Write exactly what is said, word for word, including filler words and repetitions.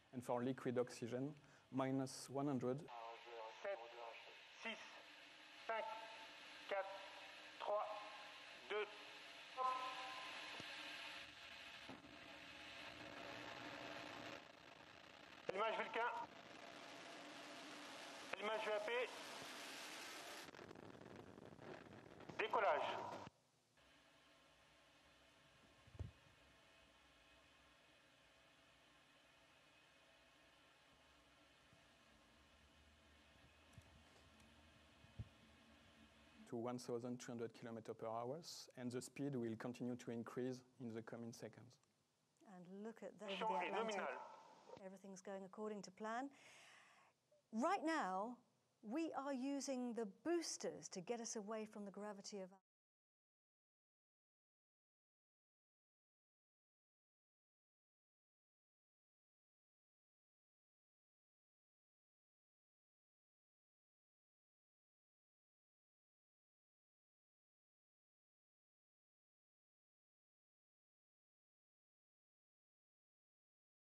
and for liquid oxygen, minus one hundred. seven, six, five, four, trois, deux, hop. Allumage Vulcain. Allumage V A P. Décollage. To one thousand two hundred kilometers per hour, and the speed will continue to increase in the coming seconds. And look at the, over the Atlantic. Everything's going according to plan. Right now, we are using the boosters to get us away from the gravity of